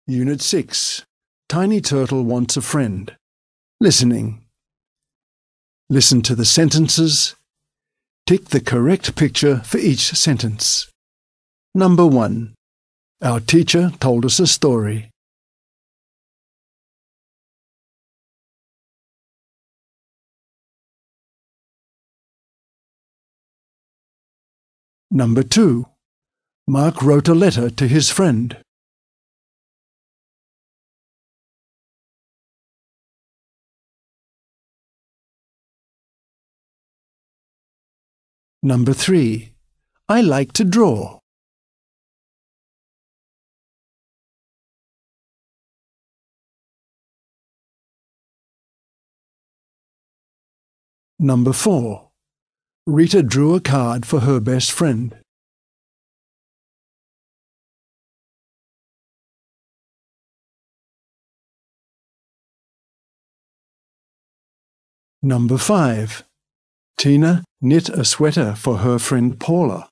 Unit 6. Tiny Turtle Wants a Friend. Listening. Listen to the sentences. Tick the correct picture for each sentence. Number 1. Our teacher told us a story. Number 2. Mark wrote a letter to his friend. Number 3. I like to draw. Number 4. Rita drew a card for her best friend. Number 5. Tina knit a sweater for her friend Paula.